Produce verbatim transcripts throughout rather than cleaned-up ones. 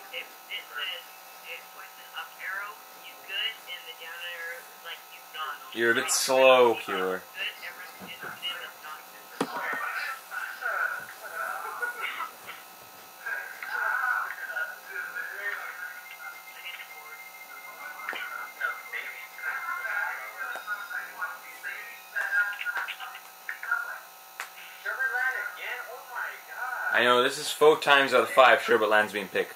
It, it says, it points an up arrow, you good, and the down arrow is like you not. You're a bit slow, Pure. Good, everything is good, it's not super. I know, this is four times out of five Sherbet Land's being picked.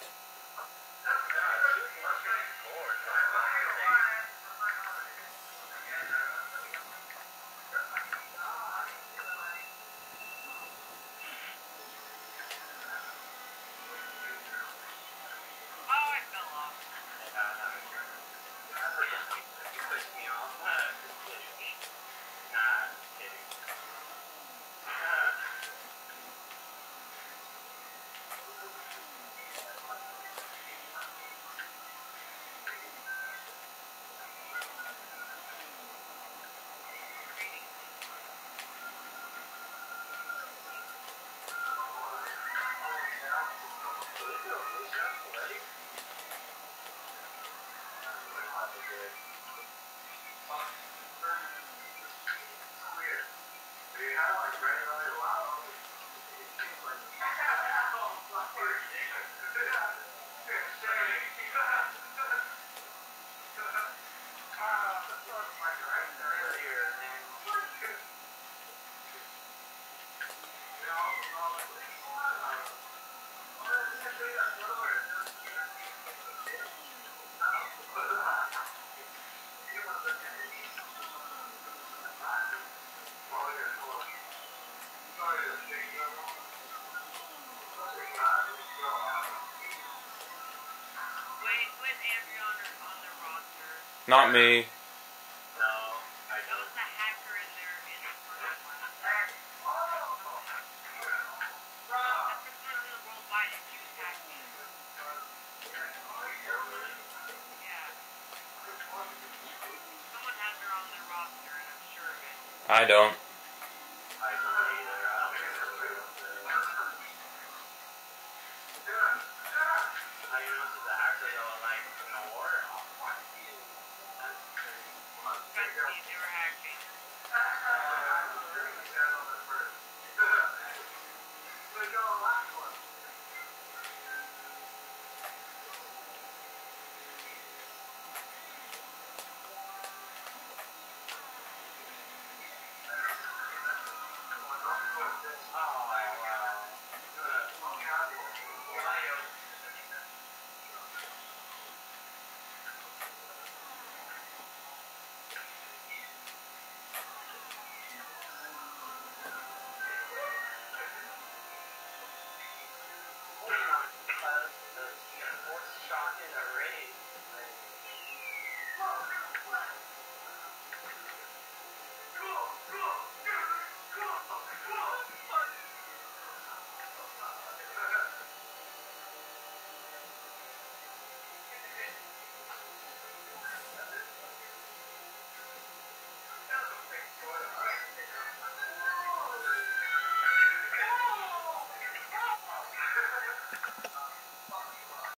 Not me. No, I know it's a hacker in there in the first one. That's the person worldwide that you hacking. Yeah. Someone has her on their roster, and I'm sure of it. I don't. I don't either. How do you know this is a hacker though, like, in a war? They were hacking. Shot in a rain.